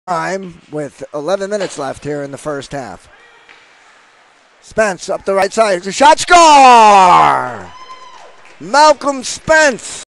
time with 11 minutes left here in the first half. Spence up the right side. It's a shot, score! Malcolm Spence.